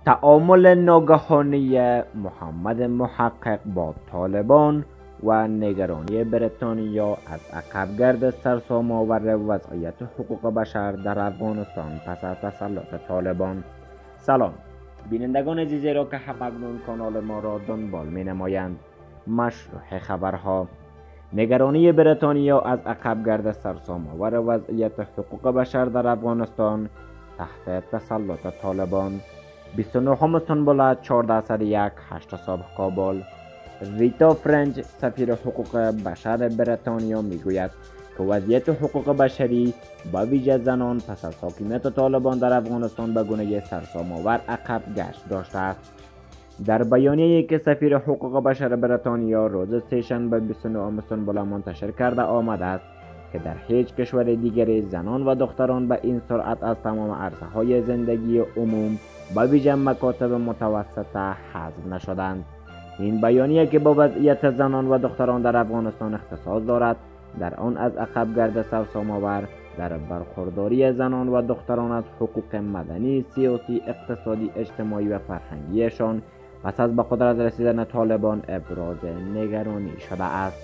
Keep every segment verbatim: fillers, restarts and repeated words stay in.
تعامل ناگهانی محمد محقق با طالبان و نگرانی بریتانیا از عقبگرد سرسام‌آور وضعیت حقوق بشر در افغانستان پس از تسلط طالبان. سلام بینندگان عزیزی را که همکنون کانال ما را دنبال می نمایند. مشروع خبرها: نگرانی بریتانیا از عقبگرد سرسام‌آور وضعیت حقوق بشر در افغانستان تحت تسلط طالبان. بیست و نهم سنبله چهارده صد و یک هشت صبح کابل. ریتا فرنج سفیر حقوق بشر بریتانیا میگوید که وضعیت حقوق بشری با ویژه زنان پس از حاکمیت طالبان در افغانستان به گونه سرسام‌آور عقب گشت داشته است. در بیانیه‌ای که سفیر حقوق بشر بریتانیا روز سه‌شنبه بیست و نهم سنبله منتشر کرده آمده است که در هیچ کشور دیگری زنان و دختران به این سرعت از تمام عرصه‌های زندگی عموم به ویژه مکاتب متوسطه حذف نشدند. این بیانیه که با وضعیت زنان و دختران در افغانستان اختصاص دارد، در آن از عقبگرد سرسام‌آور در برخورداری زنان و دختران از حقوق مدنی، سیاسی، اقتصادی، اجتماعی و فرهنگیشان پس از به قدرت رسیدن طالبان ابراز نگرانی شده است.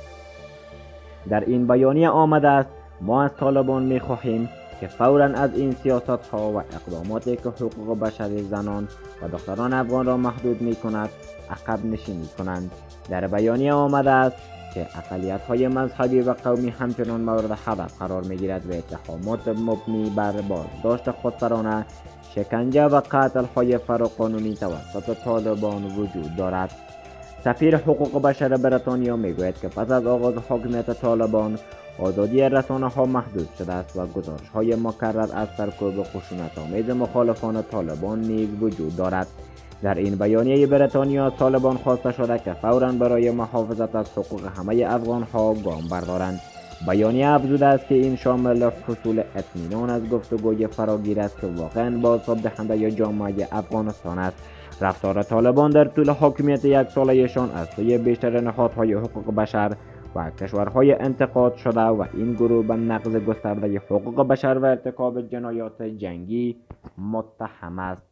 در این بیانیه آمده است: ما از طالبان می خواهیم که فوراً از این سیاست ها و اقداماتی که حقوق بشری زنان و دختران افغان را محدود می کند عقب نشینی کنند. در بیانیه آمده است که اقلیت های مذهبی و قومی همچنان مورد هدف قرار می گیرد و اتهامات مبنی بر بازداشت خودسرانه، شکنجه و قتل های فراقانونی توسط طالبان وجود دارد. سفیر حقوق بشر بریتانیا می گوید که پس از آغاز حاکمیت طالبان آزادی رسانه ها محدود شده است و گزارش های مکرر از سرکوب خشونت آمیز مخالفان طالبان نیز وجود دارد. در این بیانیه بریتانیا طالبان خواسته شده که فوراً برای محافظت از حقوق همه افغان ها گام بردارند. بیانیه افزوده است که این شامل حصول اطمینان از گفتگوی فراگیر است که واقعاً بازتاب دهنده جامعه افغانستان است. رفتار طالبان در طول حاکمیت یک ساله‌شان از سوی بیشتر نهادهای حقوق بشر و کشورهای انتقاد شده و این گروه به نقض گسترده حقوق بشر و ارتکاب جنایات جنگی متهم است.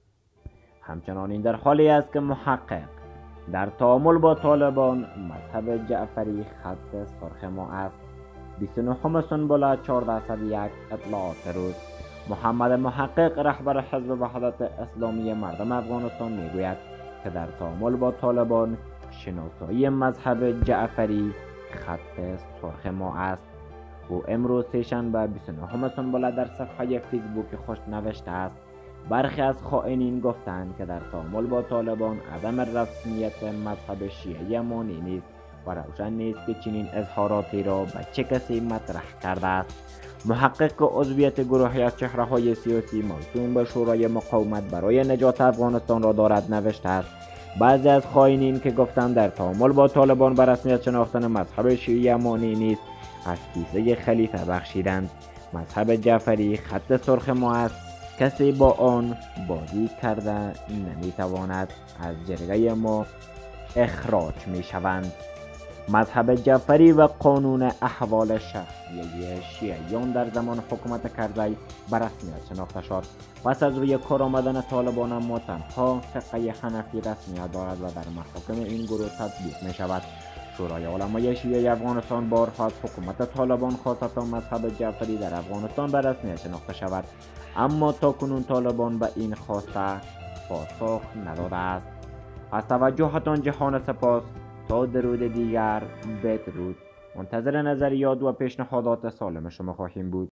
همچنان این در حالی است که محقق در تعامل با طالبان مذهب جعفری خط سرخ ما است. بیست و نهم سنبله چهارده صد و یک اطلاعات روز. محمد محقق رهبر حزب وحدت اسلامی مردم افغانستان میگوید که در تعامل با طالبان شناسایی مذهب جعفری خط سرخ ما است. او امروز سه‌شنبه بیست و نهم سنبله در صفحه فیسبوک خود نوشته است: برخی از خائنین گفتند که در تعامل با طالبان عدم رسمیت مذهب شیعه مانع نیست و روشن نیست که چنین اظهاراتی را به چه کسی مطرح کرده است. محقق که عضویت گروهی از چهره‌های سیاسی موسوم به شورای مقاومت برای نجات افغانستان را دارد نوشته است: بعضی از خائنین که گفتند در تعامل با طالبان به رسمیت شناختن مذهب شیعه مانع نیست از کیسه خلیفه بخشیدند. مذهب جعفری خط سرخ ما است. کسی با آن بازی کرده نمیتواند از جرگه ما اخراج می شوند. مذهب جعفری و قانون احوال شخصی شیعیان در زمان حکومت کرزی به رسمیت شناخته شد. پس از روی کار آمدن طالبان اما تنها فقه حنفی رسمیت دارد و در محاکم این گروه تطبیق می شود. شورای علمای شیعه افغانستان بارها از حکومت طالبان خواست تا مذهب جعفری در افغانستان به رسمیت شناخته شود، اما تا کنون طالبان به این خواسته پاسخ نداده است. از توجهتان جهان سپاس. تا درود دیگر بدرود. منتظر نظریات و پیشنهادات سالم شما خواهیم بود.